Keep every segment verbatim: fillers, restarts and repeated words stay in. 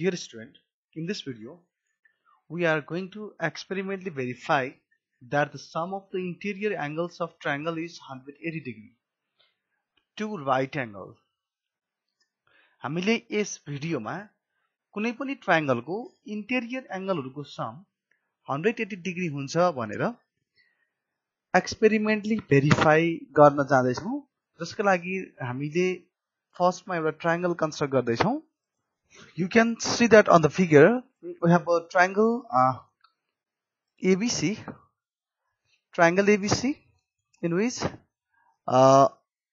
Dear student, in this video, we are going to experimentally verify that the sum of the interior angles of triangle is one hundred eighty degree. Two right angle. हामीले यस भिडियोमा कुनै पनि ट्रायंगलको interior एंगलहरुको sum one hundred eighty degree हुन्छ भनेर experimentally verify गर्न जाँदैछौँ। जसका लागि हामीले फर्स्टमा एउटा ट्रायंगल कन्स्ट्रक्ट गर्दैछौँ। You can see that on the figure we have a triangle uh, A B C, triangle A B C, in which uh,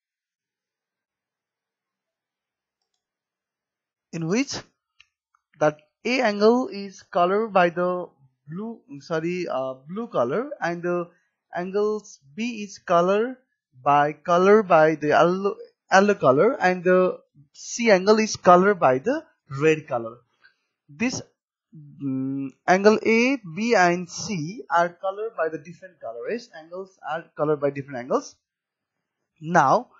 in which that A angle is colored by the blue sorry uh, blue color, and the angles B is colored by color by the yellow, yellow color, and the C angle is colored by the red color. This um, angle A, B and C are colored by the different colors. Angles are colored by different angles. Now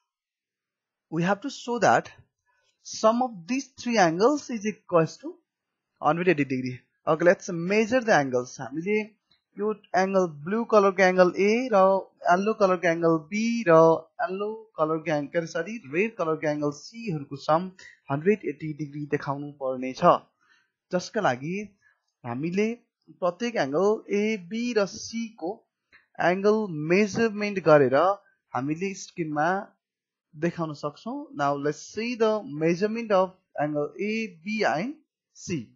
we have to show that sum of these three angles is equals to one hundred eighty degree. Okay, let's measure the angles. हामीले यो angle blue color को angle A र yellow color को angle B र yellow color को angle sorry red color को angle C हरुको sum one hundred eighty degree देखाउनु पर्ने छ। जसका लागि हामीले प्रत्येक एंगल A, B र C को एंगल मेजरमेन्ट गरेर हामीले स्क्रिनमा देखाउन सक्छौं। Now let's see the measurement of angle A, B and C.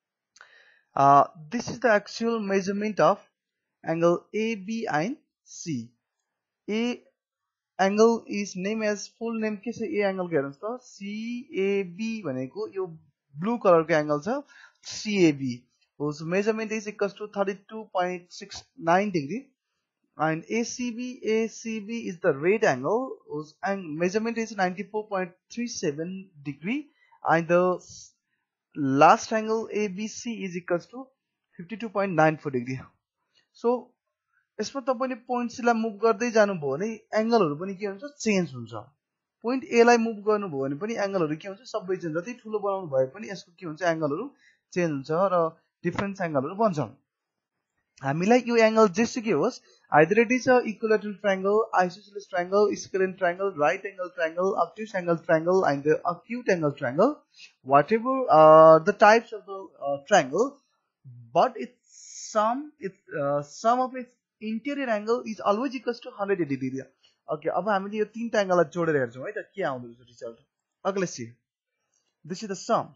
Uh, this is the actual measurement of angle A, B and C. A angle is named as full name के छ A angle को हेर्नुस् त C A B भनेको यो blue color को angle छ C A B, whose measurement is equals to thirty-two point six nine degree, and A C B A C B is the red angle whose measurement is ninety-four point three seven degree, and the last angle A B C is equals to fifty-two point nine four degree. So यसमा तपाईले points लाई move गर्दै जानुभयो भने एंगलहरु पनि के हुन्छ change हुन्छ। Point ए लाई move गर्नुभयो भने पनि एंगलहरु के हुन्छ सबै चेन्ज, जति ठूलो बनाउनु भए पनि यसको के हुन्छ एंगलहरु चेन्ज हुन्छ र डिफरेन्ट एंगलहरु बन्छ। हामीलाई यो एंगल जेसुकै होस्, either it is a equilateral triangle, isosceles triangle, scalene triangle, right angle triangle, obtuse angle triangle and the acute angle triangle, whatever uh, the types of the uh, triangle, but its sum its uh, sum of its interior angle is always equals to one hundred eighty degree. Okay, अब हामीले यो तीनटा एंगललाई जोडेर हेर्छौं है त के आउँदो रहेछ result. Okay, let's see. This is the sum.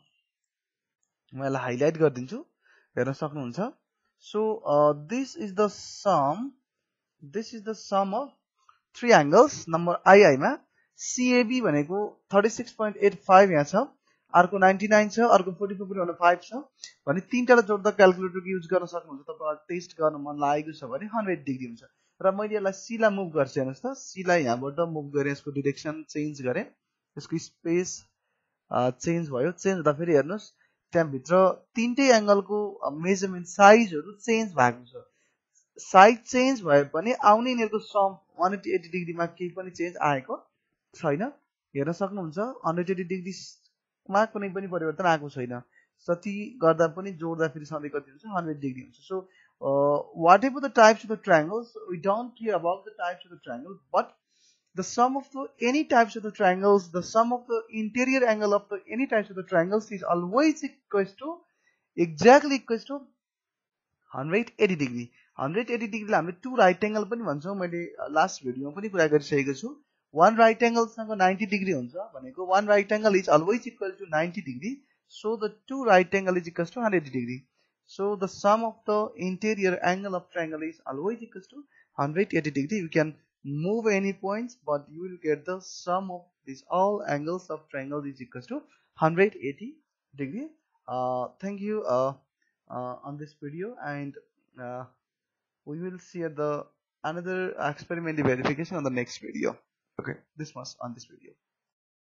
म यसलाई हाइलाइट गर्दिन्छु, हेर्न सक्नुहुन्छ। So uh, this is the sum this is the sum of three angles number I I मा C A B भनेको thirty-six point eight five यहाँ छ, अर्को ninety-nine छ, अर्को forty-four point one five छ भने तीनटालाई जोड्दा क्याल्कुलेटरको युज गर्न सक्नुहुन्छ। तपाईहरुलाई टेस्ट गर्न मन लागेको छ भने one hundred डिग्री हुन्छ। र मैले यसलाई C लाई मुभ गर्छु, हेर्नुस् त C लाई यहाँबाट मुभ गरे, यसको डाइरेक्सन चेन्ज गरे, यसको स्पेस चेन्ज भयो। चेन्ज हुँदा फेरि हेर्नुस् त्यहाँ भित्र तीनटै एंगलको मेजरमेन्ट साइजहरु चेन्ज भएको छ। साइज चेन्ज भए पनि आउने यिनीहरुको सम one hundred eighty डिग्रीमा केही पनि चेन्ज आएको छैन। हेर्न सक्नुहुन्छ one hundred eighty डिग्री मा कुनै पनि परिवर्तन आएको छैन। जति गर्दा पनि जोड्दा फेरि सधैँ कति हुन्छ one hundred डिग्री हुन्छ। सो whatever the types of the triangles, we don't care about the types of the triangle, but the sum of the any types of the triangles, the sum of the interior angle of the any types of the triangles is always equals to exactly equals to one hundred eighty degree. one hundred eighty degree लाई हामीले two right angle पनि भन्छौं। मैले last भिडियोमा पनि कुरा गरिसकेको छु। one right angle सँग ninety degree हुन्छ भनेको one right angle is always equal to ninety degree, so the two right angle is equals to one hundred eighty degree. So the sum of the interior angle of triangle is always equals to one hundred eighty degree. You can move any points, but you will get the sum of these all angles of triangle is equals to one hundred eighty degree. Uh, thank you uh, uh, on this video, and uh, we will see the another experimental verification on the next video. Okay, this much on this video.